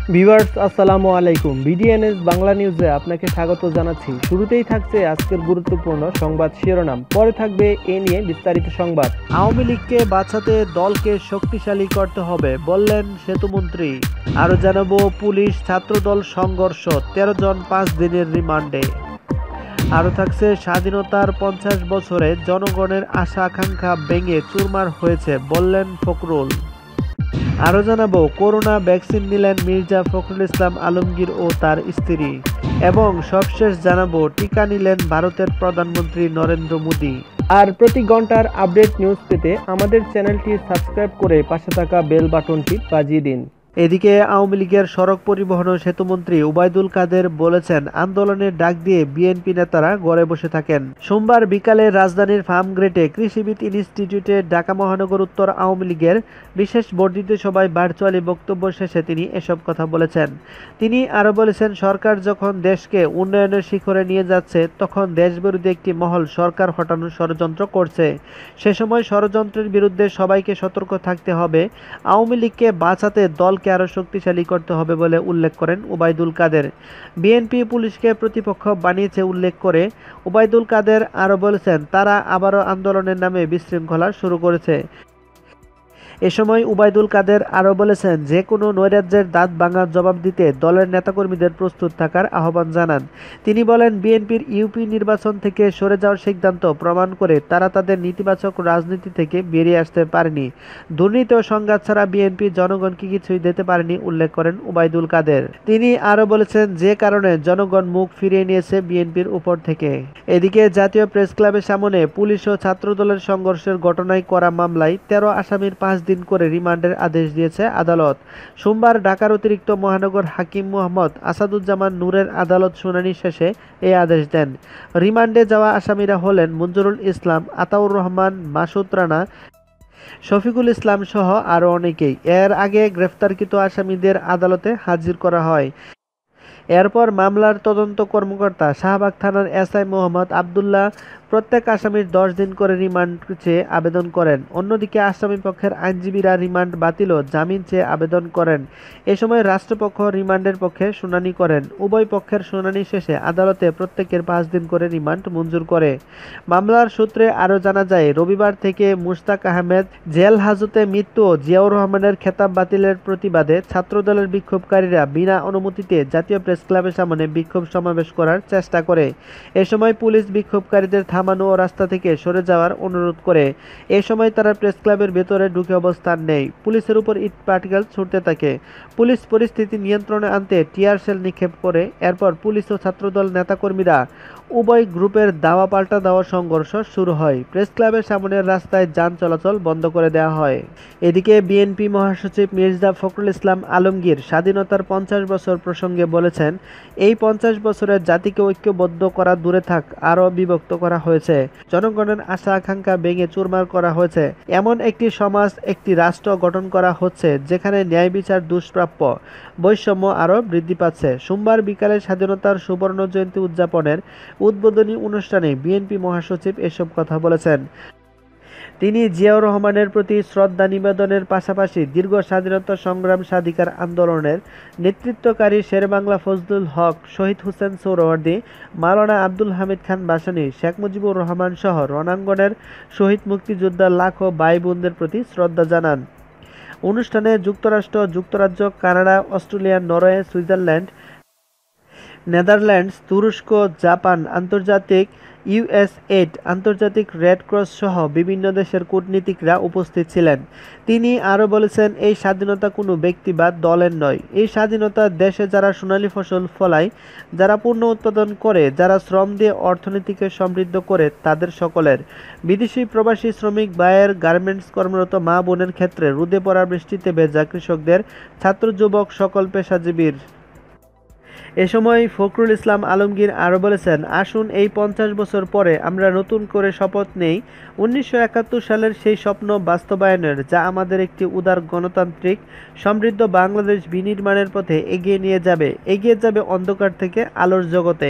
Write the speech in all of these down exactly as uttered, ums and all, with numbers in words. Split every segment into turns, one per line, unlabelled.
Viewers আসসালামু আলাইকুম। বিডিএনএস বাংলা নিউজে আপনাকে স্বাগত জানাচ্ছি। শুরুতেই থাকছে আজকের গুরুত্বপূর্ণ সংবাদ শিরোনাম, পরে থাকবে এ নিয়ে বিস্তারিত সংবাদ। আওয়ামী লীগকে বাঁচাতে দলকে শক্তিশালী করতে হবে বললেন সেতুমন্ত্রী। আরও জানাবো পুলিশ ছাত্রদল সংঘর্ষ, তেরো জন পাঁচ দিনের রিমান্ডে। আরও থাকছে স্বাধীনতার পঞ্চাশ বছরে জনগণের আশা আকাঙ্ক্ষা ভেঙে চুরমার হয়েছে বললেন ফখরুল। আরও জানাবো করোনা ভ্যাকসিন নিলেন মির্জা ফখরুল ইসলাম আলমগীর ও তার স্ত্রী। এবং সবশেষ জানাবো টিকা নিলেন ভারতের প্রধানমন্ত্রী নরেন্দ্র মোদী। আর প্রতি ঘন্টার আপডেট নিউজ পেতে আমাদের চ্যানেলটি সাবস্ক্রাইব করে পাশে থাকা বেল বাটনটি বাজিয়ে দিন। এদিকে আওয়ামী লীগের সড়ক পরিবহন ও সেতুমন্ত্রী ওবায়দুল কাদের বলেছেন, আন্দোলনের ডাক দিয়ে বিএনপি নেতারা ঘরে বসে থাকেন। সোমবার বিকালে রাজধানীর ফার্মগেটে কৃষিবিদ ইনস্টিটিউটে ঢাকা মহানগর উত্তর আওয়ামী লীগের বিশেষ বর্ধিত সভায় ভার্চুয়ালি বক্তব্য শেষে তিনি এসব কথা বলেছেন। তিনি আরও বলেছেন, সরকার যখন দেশকে উন্নয়নের শিখরে নিয়ে যাচ্ছে তখন দেশবিরোধী একটি মহল সরকার হটানোর ষড়যন্ত্র করছে। সে সময় ষড়যন্ত্রের বিরুদ্ধে সবাইকে সতর্ক থাকতে হবে। আওয়ামী লীগকে বাঁচাতে দল আরো শক্তিশালী করতে হবে বলে উল্লেখ করেন ওবায়দুল কাদের। বিএনপি পুলিশকে প্রতিপক্ষ বানিয়েছে উল্লেখ করে ওবায়দুল কাদের আরও বলেছেন, তারা আবারও আন্দোলনের নামে বিশৃঙ্খলা শুরু করেছে। এ সময় ওবায়দুল কাদের আরও বলেছেন, যে কোনো নৈরাজ্যের দাঁত ভাঙার জবাব দিতে দলের নেতাকর্মীদের প্রস্তুত থাকার আহ্বান জানান। তিনি বলেন, বিএনপির ইউপি নির্বাচন থেকে সরে যাওয়ার সিদ্ধান্ত প্রমাণ করে তারা তাদের নেতিবাচক রাজনীতি থেকে বেরিয়ে আসতে পারেনি। দুর্নীতি ও সংঘাত ছাড়া বিএনপি জনগণকে কিছুই দিতে পারেনি উল্লেখ করেন ওবায়দুল কাদের। তিনি আরও বলেছেন, যে কারণে জনগণ মুখ ফিরিয়ে নিয়েছে বিএনপির উপর থেকে। এদিকে জাতীয় প্রেস ক্লাবের সামনে পুলিশ ও ছাত্রদলের সংঘর্ষের ঘটনায় করা মামলায় তেরো আসামির পাঁচ দিন করে রিমান্ডের আদেশ দিয়েছে আদালত। সোমবার ঢাকার অতিরিক্ত মহানগর হাকিম মোহাম্মদ আসাদুজ্জামান নূরের আদালত শুনানি শেষে এই আদেশ দেন। রিমান্ডে যাওয়া আসামিরা হলেন মঞ্জুরুল ইসলাম, আতাউর রহমান, মাসুদ রানা, শফিকুল ইসলাম সহ আরও অনেকেই। এর আগে গ্রেফতারকৃত আসামিদের আদালতে হাজির করা হয়। এরপর মামলার তদন্ত কর্মকর্তা শাহবাগ থানার এসআই মোহাম্মদ আবদুল্লাহ প্রত্যেক আসামির দশ দিন করে রিমান্ড চেয়ে আবেদন করেন। অন্যদিকে আসামি পক্ষের আইনজীবীরা রিমান্ড বাতিল ও জামিন চেয়ে আবেদন করেন। এ সময় রাষ্ট্রপক্ষ রিমান্ডের পক্ষে শুনানি করেন। উভয় পক্ষের শুনানি শেষে আদালতে প্রত্যেকের পাঁচ দিন করে রিমান্ড মঞ্জুর করে। মামলার সূত্রে আরও জানা যায়, রবিবার থেকে মুশতাক আহমেদ জেল হাজতে মৃত্যু ও জিয়াউর রহমানের খেতাব বাতিলের প্রতিবাদে ছাত্রদলের বিক্ষোভকারীরা বিনা অনুমতিতে জাতীয় প্রেস ক্লাবের সামনে বিক্ষোভ সমাবেশ করার চেষ্টা করে। এ সময় পুলিশ বিক্ষোভকারীদের থামানো ও রাস্তা থেকে সরে যাওয়ার অনুরোধ করে। এ সময় তারা প্রেস ক্লাবের ভেতরে ঢুকে অবস্থান নেয়। পুলিশের উপর ইট পার্টিকেল ছুটতে থাকে। পুলিশ পরিস্থিতি নিয়ন্ত্রণে আনতে টিয়ার শেল নিক্ষেপ করে। এরপর পুলিশ ও ছাত্রদল নেতাকর্মীরা উভয় গ্রুপের দাওয়া পাল্টা দেওয়া সংঘর্ষ শুরু হয়। প্রেস ক্লাবের সামনের রাস্তায় যান চলাচল বন্ধ করে দেওয়া হয়। এদিকে বিএনপি মহাসচিব মির্জা ফখরুল ইসলাম আলমগীর স্বাধীনতার পঞ্চাশ বছর প্রসঙ্গে বলেছেন, এই পঞ্চাশ বছরের জাতিকে ঐক্যবদ্ধ করা দূরে থাক, আরও বিভক্ত করা হয়েছে। জনগণের আশা আকাঙ্ক্ষা ভেঙে চুরমার করা হয়েছে। এমন একটি সমাজ, একটি রাষ্ট্র গঠন করা হচ্ছে যেখানে ন্যায় বিচার দুষ্প্রাপ্য, বৈষম্য আরও বৃদ্ধি পাচ্ছে। সোমবার বিকালে স্বাধীনতার সুবর্ণ জয়ন্তী উদযাপনের উদ্বোধনী অনুষ্ঠানে বিএনপি মহাসচিব এসব কথা বলেছেন। তিনি জিয়াউর রহমানের প্রতি শ্রদ্ধা নিবেদনের পাশাপাশি দীর্ঘ স্বাধীনতা সংগ্রাম স্বাধিকার আন্দোলনের নেতৃত্বকারী শেরেবাংলা ফজলুল হক, শহীদ হোসেন সোহরাওয়ার্দী, মাওলানা আব্দুল হামিদ খান ভাসানী, শেখ মুজিবুর রহমান সহ রণাঙ্গনের শহীদ মুক্তিযোদ্ধা লাখো ভাই বোনদের প্রতি শ্রদ্ধা জানান। অনুষ্ঠানে যুক্তরাষ্ট্র, যুক্তরাজ্য, Canada, Australia, Norway, Switzerland, Netherlands, তুরস্ক, জাপান, আন্তর্জাতিক ইউএসএইড, আন্তর্জাতিক রেড ক্রস সহ বিভিন্ন দেশের কূটনীতিকরা উপস্থিত ছিলেন। তিনি আরও বলেছেন, এই স্বাধীনতা কোনো ব্যক্তি বা দলের নয়। এই স্বাধীনতা দেশে যারা সোনালী ফসল ফলায়, যারা পণ্য উৎপাদন করে, যারা শ্রম দিয়ে অর্থনীতিকে সমৃদ্ধ করে, তাদের সকলের। বিদেশি প্রবাসী শ্রমিক ভাইয়ের, গার্মেন্টস কর্মরত মা বোনের ক্ষেত্রে রোদে পড়া বৃষ্টিতে ভেজা কৃষকদের, ছাত্র যুবক সকল পেশাজীবীর। এ সময় ফখরুল ইসলাম আলমগীর আরও বলেছেন, আসুন এই পঞ্চাশ বছর পরে আমরা নতুন করে শপথ নেই উনিশশো একাত্তর সালের সেই স্বপ্ন বাস্তবায়নের, যা আমাদের একটি উদার গণতান্ত্রিক সমৃদ্ধ বাংলাদেশ বিনির্মাণের পথে এগিয়ে নিয়ে যাবে, এগিয়ে যাবে অন্ধকার থেকে আলোর জগতে।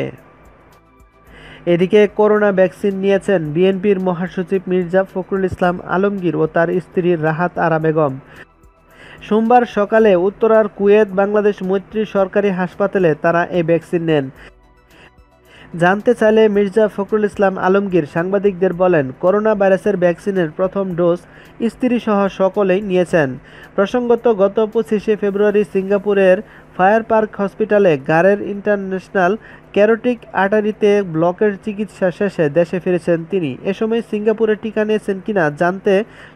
এদিকে করোনা ভ্যাকসিন নিয়েছেন বিএনপির মহাসচিব মির্জা ফখরুল ইসলাম আলমগীর ও তার স্ত্রী রাহাত আরা বেগম। সোমবার সকালে উত্তরার কুয়েত বাংলাদেশ মৈত্রী সরকারি হাসপাতালে তারা এই ভ্যাকসিন নেন। জানতে চাইলে মির্জা ফখরুল ইসলাম আলমগীর সাংবাদিকদের বলেন, করোনা ভাইরাসের ভ্যাকসিনের প্রথম ডোজ স্ত্রীসহ সকলেই নিয়েছেন। প্রসঙ্গত, গত পঁচিশে ফেব্রুয়ারি সিঙ্গাপুরের ফায়ার পার্ক হসপিটালে গাড়ের ইন্টারন্যাশনাল ক্যারোটিক আর্টারিতে ব্লকের চিকিৎসা শেষে দেশে ফিরেছেন তিনি। এ সময় সিঙ্গাপুরে টিকা নিয়েছেন কিনা জানতে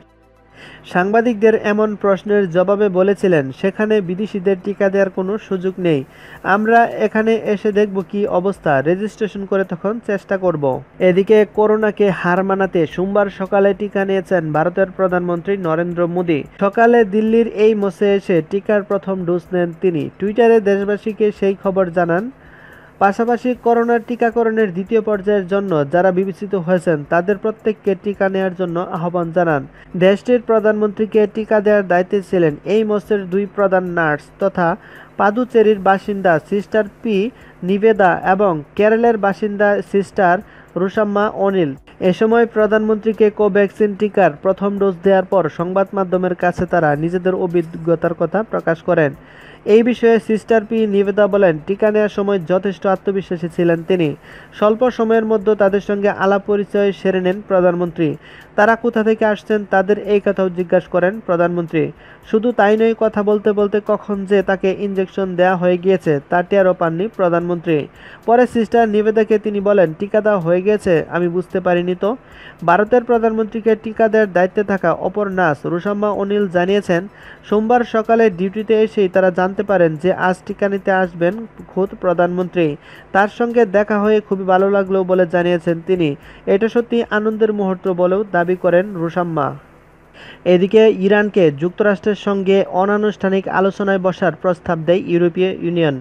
সাংবাদিকদের এমন প্রশ্নের জবাবে বলেছিলেন, সেখানে বিদেশিদের টিকা দেওয়ার কোনো সুযোগ নেই। আমরা এখানে এসে দেখব কি অবস্থা, রেজিস্ট্রেশন করে তখন চেষ্টা করব। এদিকে করোনাকে হার মানাতে সোমবার সকালে টিকা নিয়েছেন ভারতের প্রধানমন্ত্রী নরেন্দ্র মোদী। সকালে দিল্লির এই মোসে এসে টিকার প্রথম ডোজ নেন তিনি। টুইটারে দেশবাসীকে সেই খবর জানান। পাশাপাশি করোনার টিকাকরণের দ্বিতীয় পর্যায়ের জন্য যারা বিবেচিত হয়েছেন তাদের প্রত্যেককে টিকা নেওয়ার জন্য আহ্বান জানান। দেশটির প্রধানমন্ত্রীকে টিকা দেওয়ার দায়িত্বে ছিলেন এই মোর্চের দুই প্রধান নার্স তথা পাদুচেরির বাসিন্দা সিস্টার পি নিবেদা এবং কেরলের বাসিন্দা সিস্টার রুশাম্মা অনিল। এ সময় প্রধানমন্ত্রীকে কোভ্যাক্সিন টিকার প্রথম ডোজ দেওয়ার পর সংবাদ মাধ্যমের কাছে তারা নিজেদের অভিজ্ঞতার কথা প্রকাশ করেন। এই বিষয়ে সিস্টার পি নিবেদা বলেন, টিকা নেওয়ার সময় যথেষ্ট আত্মবিশ্বাসী ছিলেন তিনি। স্বল্প সময়ের মধ্যে তাদের সঙ্গে আলাপ পরিচয় সেরে নেন প্রধানমন্ত্রী। তারা কোথা থেকে আসছেন তাদের এই কথাও জিজ্ঞাসা করেন প্রধানমন্ত্রী। শুধু তাই নয়, কথা বলতে বলতে কখন যে তাকে ইঞ্জেকশন দেওয়া হয়ে গিয়েছে তা টেরও পাননি প্রধানমন্ত্রী। পরে সিস্টার নিবেদাকে তিনি বলেন, টিকা দেওয়া হয়ে গিয়েছে, আমি বুঝতে পারিনি তো। ভারতের প্রধানমন্ত্রীকে টিকা দেওয়ার দায়িত্বে থাকা অপর নার্স রুশাম্মা অনিল জানিয়েছেন, সোমবার সকালে ডিউটিতে এসেই তারা জানতে পারেন যে আজ টিকা নিতে আসবেন খোদ প্রধানমন্ত্রী। তার সঙ্গে দেখা হয়ে খুবই ভালো লাগলো বলে জানিয়েছেন তিনি। এটা সত্যি আনন্দের মুহূর্ত বলেও দাবি করেন রুশাম্মা। এদিকে ইরানকে যুক্তরাষ্ট্রের সঙ্গে অনানুষ্ঠানিক আলোচনায় বসার প্রস্তাব দেয় ইউরোপীয় ইউনিয়ন।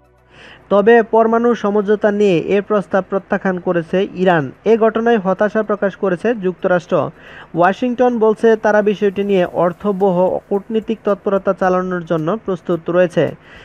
তবে পরমাণু সমঝোতা নিয়ে এ প্রস্তাব প্রত্যাখ্যান করেছে ইরান। এ ঘটনায় হতাশা প্রকাশ করেছে যুক্তরাষ্ট্র। ওয়াশিংটন বলছে তারা বিষয়টি নিয়ে অর্থবহ কূটনীতিক তৎপরতা চালানোর জন্য প্রস্তুত রয়েছে।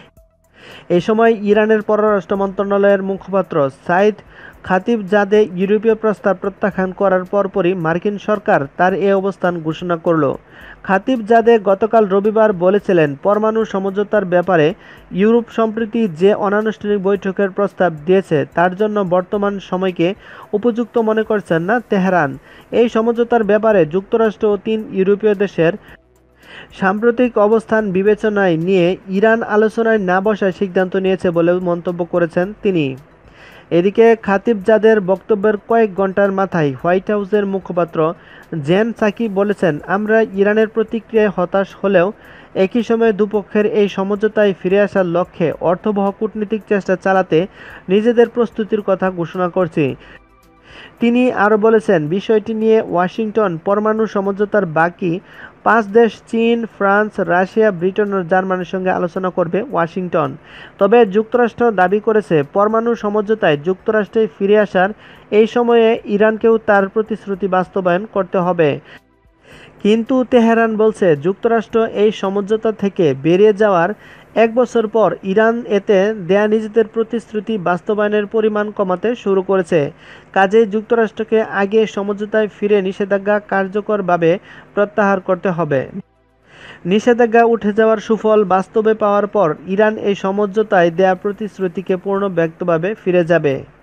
এ সময় ইরানের পররাষ্ট্র মন্ত্রণালয়ের মুখপাত্র সাইদ খাতিবজাদে ইউরোপীয় প্রস্তাব প্রত্যাখ্যান করার পরপরই মার্কিন সরকার তার এ অবস্থান ঘোষণা করল। খাতিবজাদে গতকাল রবিবার বলেছিলেন, পরমাণু সমঝোতার ব্যাপারে ইউরোপ সম্প্রতি যে অনানুষ্ঠানিক বৈঠকের প্রস্তাব দিয়েছে তার জন্য বর্তমান সময়কে উপযুক্ত মনে করছেন না তেহরান। এই সমঝোতার ব্যাপারে যুক্তরাষ্ট্র ও তিন ইউরোপীয় দেশের সাম্প্রতিক অবস্থান বিবেচনায় নিয়ে ইরান আলোচনায় না বসার সিদ্ধান্ত নিয়েছে বলেও মন্তব্য করেছেন তিনি। এদিকে খাতিবজাদের বক্তব্যের কয়েক ঘন্টার মাথায় হোয়াইট হাউসের মুখপাত্র জেন সাকি বলেছেন, আমরা ইরানের প্রতিক্রিয়ায় হতাশ হলেও একই সময়ে দুপক্ষের এই সমঝোতায় ফিরে আসার লক্ষ্যে অর্থবহ কূটনীতিক চেষ্টা চালাতে নিজেদের প্রস্তুতির কথা ঘোষণা করছি। তিনি আরও বলেছেন, বিষয়টি নিয়ে ওয়াশিংটন পরমাণু সমঝোতার বাকি পাঁচ দেশ চীন, ফ্রান্স, রাশিয়া, ব্রিটেন ও জার্মানির সঙ্গে আলোচনা করবে ওয়াশিংটন। তবে যুক্তরাষ্ট্র দাবি করেছে, পরমাণু সমঝোতায় যুক্তরাষ্ট্রে ফিরে আসার এই সময়ে ইরানকেও তার প্রতিশ্রুতি বাস্তবায়ন করতে হবে। কিন্তু তেহরান বলছে, যুক্তরাষ্ট্র এই সমঝোতা থেকে বেরিয়ে যাওয়ার এক বছর পর ইরান এতে দেয়া নিজেদের প্রতিশ্রুতি বাস্তবায়নের পরিমাণ কমাতে শুরু করেছে। কাজেই যুক্তরাষ্ট্রকে আগে সমঝোতায় ফিরে নিষেধাজ্ঞা কার্যকরভাবে প্রত্যাহার করতে হবে। নিষেধাজ্ঞা উঠে যাওয়ার সুফল বাস্তবে পাওয়ার পর ইরান এই সমঝোতায় দেয়া প্রতিশ্রুতিকে পূর্ণ ব্যক্তভাবে ফিরে যাবে।